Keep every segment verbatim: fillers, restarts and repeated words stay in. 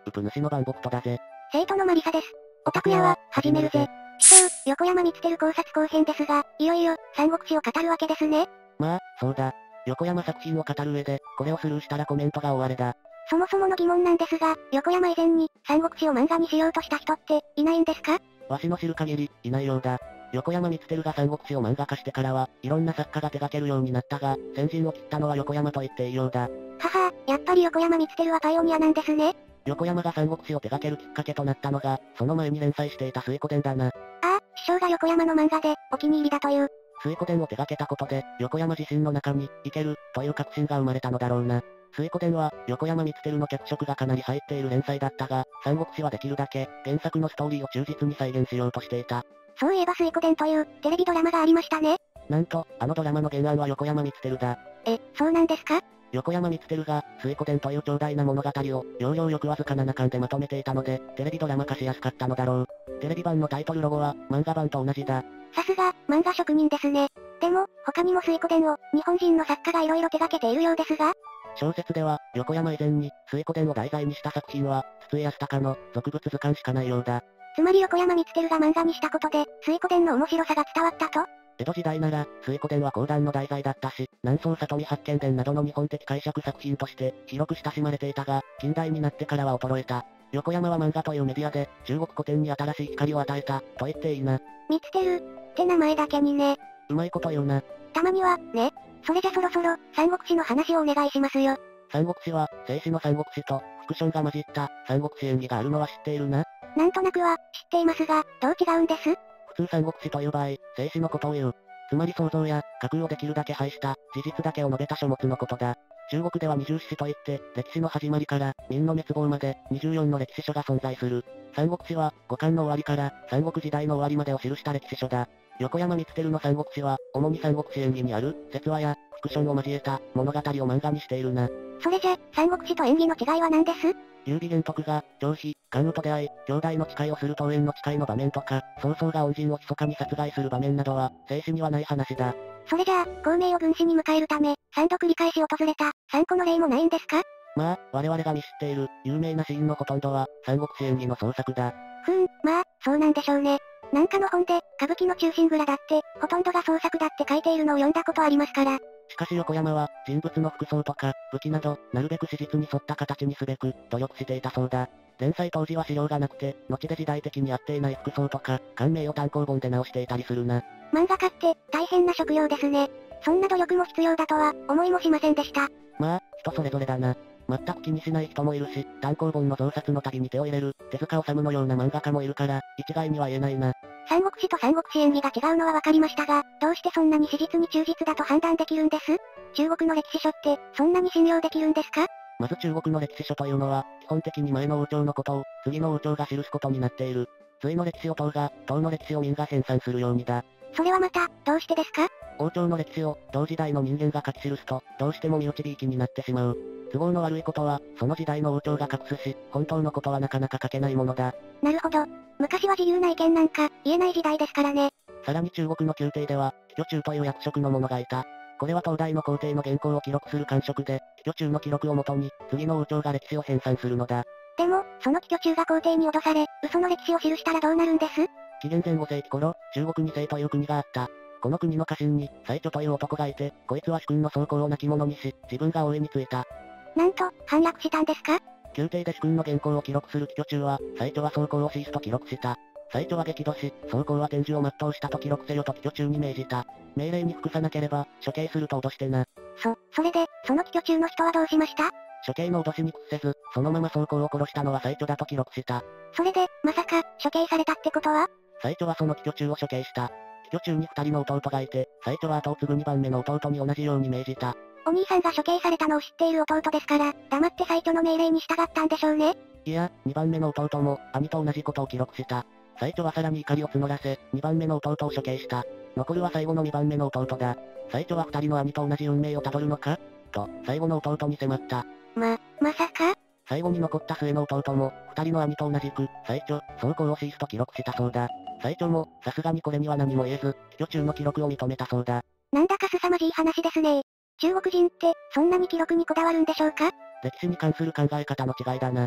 クプ主の番僕とだぜ。 生徒のマリサです。オタク屋は、始めるぜ。師匠、横山光輝考察後編ですが、いよいよ、三国志を語るわけですね。 まあ、そうだ。横山作品を語る上で、これをスルーしたらコメントが終われだ。 そもそもの疑問なんですが、横山以前に、三国志を漫画にしようとした人って、いないんですか？ わしの知る限り、いないようだ。横山光輝が三国志を漫画化してからは、いろんな作家が手掛けるようになったが、先陣を切ったのは横山と言っていいようだ。 ははやっぱり横山光輝はパイオニアなんですね。 横山が三国志を手掛けるきっかけとなったのが、その前に連載していた水湖伝だな。ああ、師匠が横山の漫画で、お気に入りだという。 水湖伝を手掛けたことで、横山自身の中に、いける、という確信が生まれたのだろうな。水湖伝は、横山光輝の脚色がかなり入っている連載だったが、三国志はできるだけ、原作のストーリーを忠実に再現しようとしていた。 そういえば水湖伝という、テレビドラマがありましたね。 なんと、あのドラマの原案は横山光輝だ。 え、そうなんですか？ 横山光輝が、水湖伝という長大な物語を、要領よくわずかななかんでまとめていたので、テレビドラマ化しやすかったのだろう。テレビ版のタイトルロゴは、漫画版と同じだ。 さすが、漫画職人ですね。でも、他にも水湖伝を、日本人の作家が色々手掛けているようですが？ 小説では、横山以前に、水湖伝を題材にした作品は、筒井康隆の、俗物図鑑しかないようだ。 つまり横山光輝が漫画にしたことで、水湖伝の面白さが伝わったと？ 江戸時代なら、水湖伝は講談の題材だったし、南宋里見八犬伝などの日本的解釈作品として、広く親しまれていたが、近代になってからは衰えた。横山は漫画というメディアで、中国古典に新しい光を与えた、と言っていいな。 光輝って名前だけにね。 うまいこと言うな。 たまには、ね。それじゃそろそろ、三国志の話をお願いしますよ。 三国志は、正史の三国志と、フィクションが混じった、三国志演義があるのは知っているな。 なんとなくは、知っていますが、どう違うんです？ 普通三国志という場合、正史のことを言う。つまり想像や、架空をできるだけ排した、事実だけを述べた書物のことだ。中国では二十四史といって、歴史の始まりから、明の滅亡まで、にじゅうよんの歴史書が存在する。三国志は、五漢の終わりから、三国時代の終わりまでを記した歴史書だ。横山光輝の三国志は、主に三国志演義にある、説話や、フィクションを交えた、物語を漫画にしているな。 それじゃ、三国志と演義の違いは何です？ 劉備玄徳が、張飛、関羽と出会い、兄弟の誓いをする桃園の誓いの場面とか、曹操が恩人を密かに殺害する場面などは、正史にはない話だ。 それじゃあ、孔明を軍師に迎えるため、三度繰り返し訪れた、三個の例もないんですか？ まあ、我々が見知っている、有名なシーンのほとんどは、三国志演義の創作だ。 ふーん、まあ、そうなんでしょうね。なんかの本で、歌舞伎の忠臣蔵だって、ほとんどが創作だって書いているのを読んだことありますから。 しかし横山は、人物の服装とか、武器など、なるべく史実に沿った形にすべく、努力していたそうだ。連載当時は資料がなくて、後で時代的に合っていない服装とか、感銘を単行本で直していたりするな。 漫画家って、大変な職業ですね。そんな努力も必要だとは、思いもしませんでした。 まあ、人それぞれだな。全く気にしない人もいるし、単行本の増刷の度に手を入れる、手塚治虫のような漫画家もいるから、一概には言えないな。 三国志と三国志演義が違うのはわかりましたが、どうしてそんなに史実に忠実だと判断できるんです？中国の歴史書って、そんなに信用できるんですか？ まず中国の歴史書というのは、基本的に前の王朝のことを、次の王朝が記すことになっている。隋の歴史を唐が、唐の歴史を明が編纂するようにだ。 それはまた、どうしてですか？ 王朝の歴史を、同時代の人間が書き記すと、どうしても身内びいきになってしまう。都合の悪いことは、その時代の王朝が隠すし、本当のことはなかなか書けないものだ。 なるほど。昔は自由な意見なんか、言えない時代ですからね。 さらに中国の宮廷では、貴居中という役職の者がいた。これは東大の皇帝の原稿を記録する官職で、貴居中の記録をもとに、次の王朝が歴史を編纂するのだ。 でも、その貴居中が皇帝に脅され、嘘の歴史を記したらどうなるんです？ 紀元前ご世紀頃、中国に清という国があった。この国の家臣に、最澄という男がいて、こいつは主君の装甲を亡き者にし、自分が王位についた。 なんと、反落したんですか？ 宮廷で主君の原稿を記録する貴居中は、最澄は装甲をシースと記録した。最澄は激怒し、装甲は天寿を全うしたと記録せよと貴居中に命じた。命令に服さなければ、処刑すると脅してな。 そ、それで、その貴居中の人はどうしました？ 処刑の脅しに屈せず、そのまま装甲を殺したのは最澄だと記録した。 それで、まさか、処刑されたってことは？ 最澄はその貴居中を処刑した。貴居中に二人の弟がいて、最澄は後を継ぐ二番目の弟に同じように命じた。 お兄さんが処刑されたのを知っている弟ですから、黙って最澄の命令に従ったんでしょうね。 いや、二番目の弟も、兄と同じことを記録した。最澄はさらに怒りを募らせ、二番目の弟を処刑した。残るは最後の二番目の弟だ。最澄は二人の兄と同じ運命をたどるのかと、最後の弟に迫った。 ま、まさか？ 最後に残った末の弟も、二人の兄と同じく、最澄、装甲をシースと記録したそうだ。最澄も、さすがにこれには何も言えず、貴居中の記録を認めたそうだ。 なんだか凄まじい話ですね。中国人って、そんなに記録にこだわるんでしょうか？ 歴史に関する考え方の違いだな。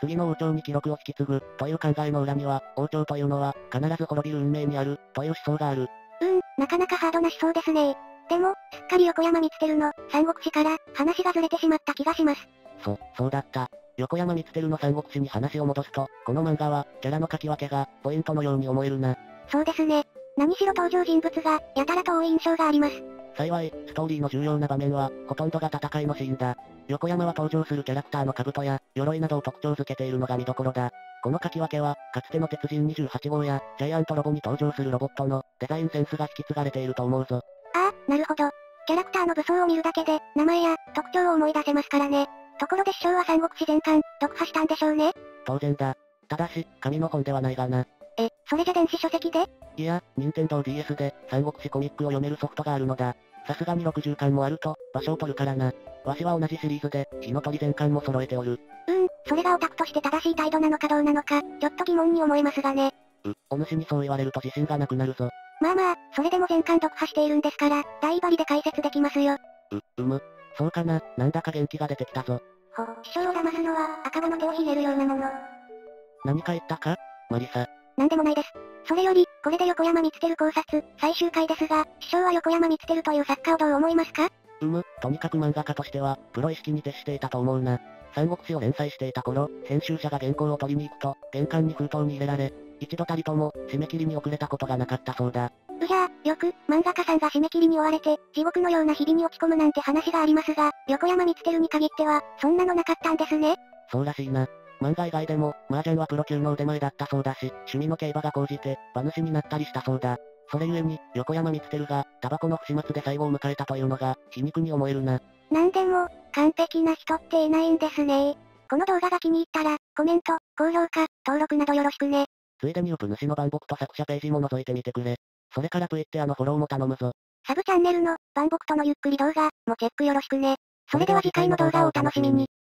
次の王朝に記録を引き継ぐ、という考えの裏には、王朝というのは、必ず滅びる運命にある、という思想がある。 うーん、なかなかハードな思想ですね。でも、すっかり横山光輝の、三国志から、話がずれてしまった気がします。 そ、そうだった。横山光輝の三国志に話を戻すと、この漫画は、キャラの書き分けが、ポイントのように思えるな。 そうですね。何しろ登場人物が、やたらと多い印象があります。 幸い、ストーリーの重要な場面は、ほとんどが戦いのシーンだ。横山は登場するキャラクターの兜や、鎧などを特徴づけているのが見どころだ。この書き分けは、かつての鉄人にじゅうはち号や、ジャイアントロボに登場するロボットの、デザインセンスが引き継がれていると思うぞ。 ああ、なるほど。キャラクターの武装を見るだけで、名前や、特徴を思い出せますからね。ところで師匠は三国志全巻、読破したんでしょうね。 当然だ。ただし、紙の本ではないがな。 え、それじゃ電子書籍で？ いや、任天堂 ディーエス で、三国志コミックを読めるソフトがあるのだ。さすがにろくじゅうかんもあると、場所を取るからな。わしは同じシリーズで、火の鳥全巻も揃えておる。 うーん、それがオタクとして正しい態度なのかどうなのか、ちょっと疑問に思えますがね。 う、お主にそう言われると自信がなくなるぞ。 まあまあ、それでも全巻読破しているんですから、大威張りで解説できますよ。 う、うむ。そうかな、なんだか元気が出てきたぞ。 ほ、師匠を騙すのは、赤羽の手をひねるようなもの。 何か言ったかマリサ。 なんでもないです。それより、これで横山光輝考察、最終回ですが、師匠は横山光輝という作家をどう思いますか？ うむ、とにかく漫画家としては、プロ意識に徹していたと思うな。三国志を連載していた頃、編集者が原稿を取りに行くと、玄関に封筒に入れられ、一度たりとも、締め切りに遅れたことがなかったそうだ。 うじゃあ、よく、漫画家さんが締め切りに追われて、地獄のような日々に落ち込むなんて話がありますが、横山光輝に限っては、そんなのなかったんですね。 そうらしいな。漫画以外でも、麻雀はプロ級の腕前だったそうだし、趣味の競馬が高じて、馬主になったりしたそうだ。それゆえに、横山光輝が、タバコの不始末で最後を迎えたというのが、皮肉に思えるな。 なんでも、完璧な人っていないんですね。この動画が気に入ったら、コメント、高評価、登録などよろしくね。 ついでにウプ主の番僕と作者ページも覗いてみてくれ。それからTwitterあのフォローも頼むぞ。 サブチャンネルの、番僕とのゆっくり動画、もチェックよろしくね。それでは次回の動画をお楽しみに。